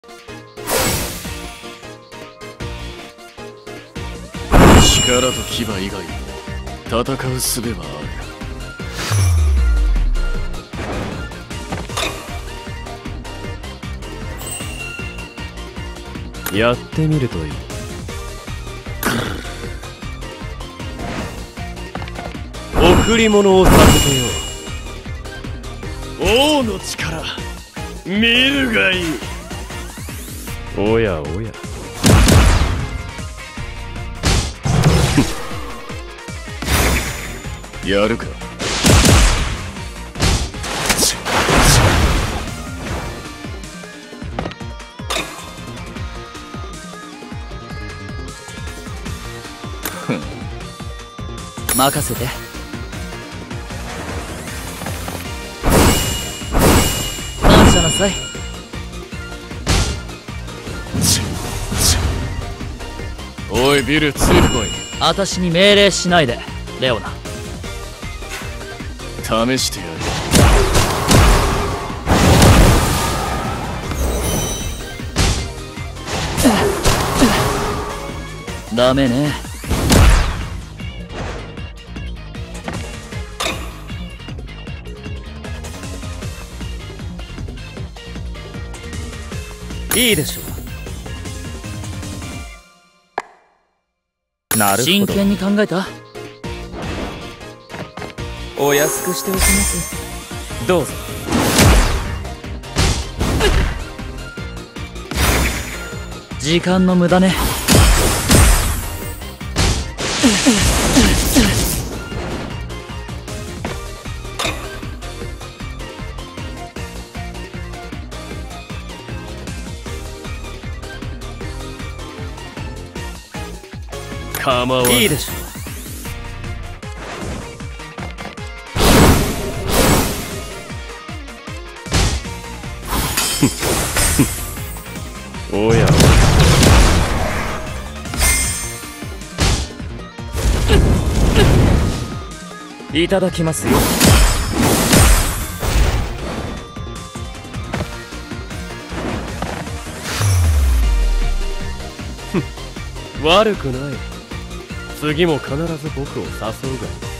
力と牙以外にも戦う術はある。やってみるといい。贈り物を授けよう。王の力見るがいい。おやおややるか。 任せて。感謝なさい。 おいビル、ついてこい。 私に命令しないでレオナ。 試してやる。 ダメね。いいでしょう。なるほど。真剣に考えた？お安くしておきます。どうぞ。時間の無駄ね。 構わない。 いいでしょう。おやいただきますよ。 悪くない。次も必ず僕を誘うがいい。